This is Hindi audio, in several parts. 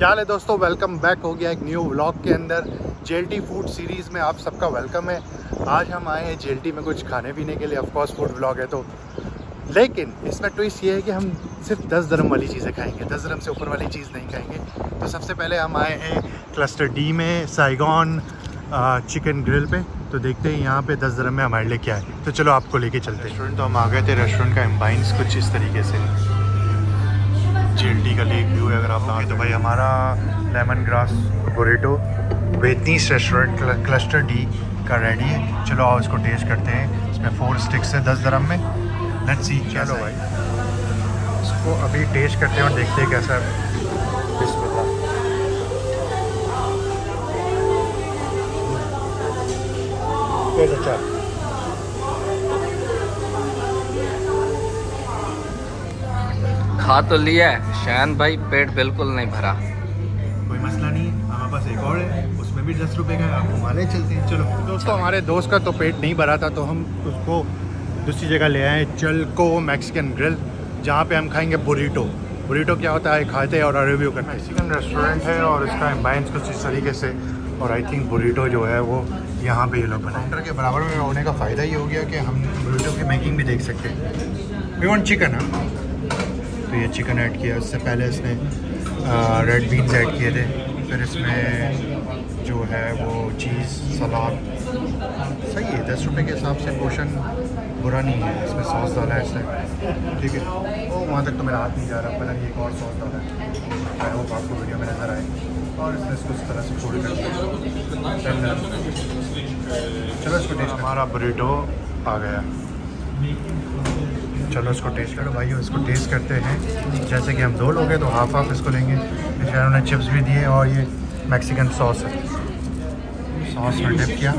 क्या हाल है दोस्तों, वेलकम बैक हो गया एक न्यू व्लॉग के अंदर। जेएलटी फूड सीरीज़ में आप सबका वेलकम है। आज हम आए हैं जेएलटी में कुछ खाने पीने के लिए। ऑफ कोर्स फूड व्लॉग है तो, लेकिन इसमें ट्विस्ट ये है कि हम सिर्फ 10 दिरहम वाली चीज़ें खाएंगे, 10 दिरहम से ऊपर वाली चीज़ नहीं खाएंगे। तो सबसे पहले हम आए हैं क्लस्टर डी में साइगॉन चिकन ग्रिल पे। तो देखते हैं यहाँ पे 10 दिरहम में हमारे लिए क्या है। तो चलो आपको लेके चलते हैं। रेस्टोरेंट तो हम आ गए थे। रेस्टोरेंट का एम्बाइंस कुछ इस तरीके से जेएलटी का लेक व्यू है। अगर आप आए तो भाई हमारा lemongrass burrito Vietnamese restaurant cluster D का रेडी है। चलो आओ इसको टेस्ट करते हैं। इसमें 4 स्टिक्स है 10 दिरहम में। Let's see. चलो भाई इसको अभी टेस्ट करते हैं और देखते हैं कैसा है। अच्छा खा तो लिया है शान भाई, पेट बिल्कुल नहीं भरा। कोई मसला नहीं है, हमारे पास एक और है, उसमें भी 10 रुपये का है। आपको माले चलते हैं। चलो दोस्तों, हमारे दोस्त का तो पेट नहीं भरा था तो हम उसको दूसरी जगह ले आए, चलको मैक्सिकन ग्रिल, जहाँ पे हम खाएंगे बुरीटो। बुरीटो क्या होता है खाते हैं और रिव्यू करते हैं। मैक्सिकन रेस्टोरेंट है और इसका एम्बाइंस कुछ इस तरीके से। और आई थिंक बुरीटो जो है वो यहाँ पे ये लोग बनाए। काउंटर के बराबर में होने का फ़ायदा ये हो गया कि हम बुरीटो की मेकिंग भी देख सकते हैं। We want chicken. तो ये चिकन ऐड किया, उससे पहले इसने रेड बीन्स ऐड किए थे, फिर इसमें जो है वो चीज़ सलाद। सही है, 10 रुपये के हिसाब से पोर्शन बुरा नहीं है। इसमें सॉस डाला है इसने, ठीक है। वो वहाँ तक तो मेरा हाथ नहीं जा रहा, पता नहीं एक और सॉस डाला है। आई होप आपको वीडियो में नज़र आए। और इसने इसको इस तरह से छोड़ कर चलो इसको टेस्ट। हमारा बुरीटो आ गया। चलो इसको टेस्ट करो भाइयों, इसको टेस्ट करते हैं। जैसे कि हम 2 लोग हैं तो हाफ इसको लेंगे। फिर उन्होंने चिप्स भी दिए और ये मैक्सिकन सॉस है, सॉस में डिप किया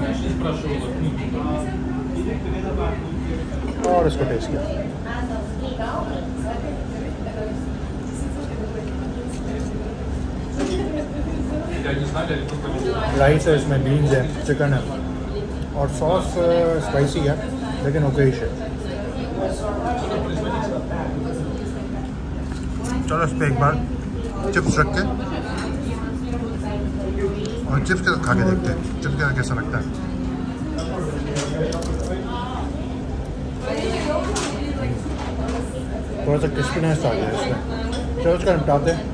और इसको टेस्ट किया। राइस है, इसमें बीन्स है, चिकन है और सॉस स्पाइसी है लेकिन ओकेश है। चलो इस पर एक बार चिप्स रख के और चिप्स के खा के देखते हैं चिप्स का कैसा लगता है। थोड़ा सा क्रिस्पीनेस आ गया इसमें। चलो इसका निपटाते हैं।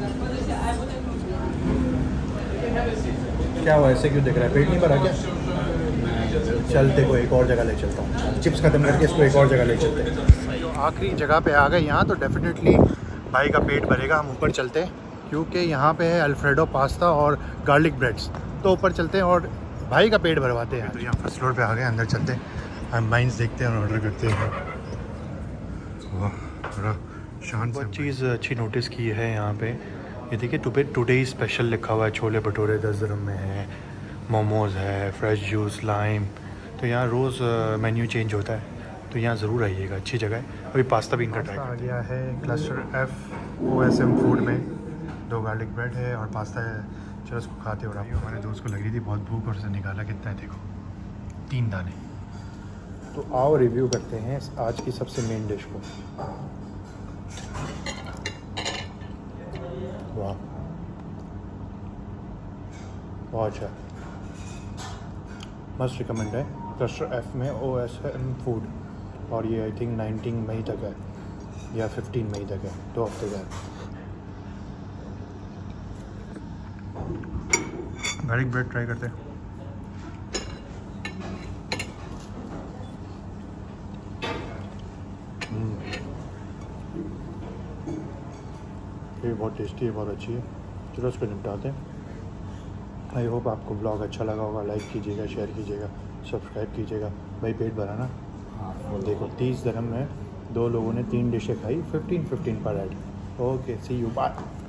क्या हुआ, ऐसे क्यों दिख रहा है? पेट नहीं भरा क्या? चलते को एक और जगह ले चलता हूँ। चिप्स खत्म करके इसको एक और जगह ले चलते हैं। आखिरी जगह पे आ गए यहाँ, तो डेफिनेटली भाई का पेट भरेगा। हम ऊपर चलते हैं क्योंकि यहाँ पे है अल्फ्रेडो पास्ता और गार्लिक ब्रेड्स। तो ऊपर चलते हैं और भाई का पेट भरवाते हैं। तो यहाँ फर्स्ट फ्लोर पे आ गए, अंदर चलते हैं, हम माइंस देखते हैं और ऑर्डर करते हैं। वाह, शान बहुत चीज़ अच्छी नोटिस की है यहाँ पे। ये देखिए टुडे स्पेशल लिखा हुआ है। छोले भटूरे 10 दिरहम में है, मोमोज़ है, फ्रेश जूस, लाइम। तो यहाँ रोज़ मेन्यू चेंज होता है, तो यहाँ ज़रूर आइएगा, अच्छी जगह है। अभी पास्ता भी इनका ट्राई आ गया है क्लस्टर FOSM फूड में। 2 गार्लिक ब्रेड है और पास्ता है। चलो इसको खाते हो रहा हूँ। हमारे दोस्त को लग रही थी बहुत भूख और उसे निकाला कितना है, देखो 3 दाने। तो आओ रिव्यू करते हैं आज की सबसे मेन डिश को। वाह, बहुत अच्छा, मस्ट रिकमेंड है। क्लस्टर F में OSM फूड और ये आई थिंक 19 मई तक है या 15 मई तक है, 2 हफ्ते का है। गार्लिक ब्रेड ट्राई करते हैं। ये बहुत टेस्टी है, बहुत अच्छी है। चलो उसको निपटाते हैं। आई होप आपको ब्लॉग अच्छा लगा होगा। लाइक कीजिएगा, शेयर कीजिएगा, सब्सक्राइब कीजिएगा। भाई पेट भरा ना? देखो 30 दिरहम में 2 लोगों ने 3 डिशें खाई, 15 पर head. Okay, see you, bye.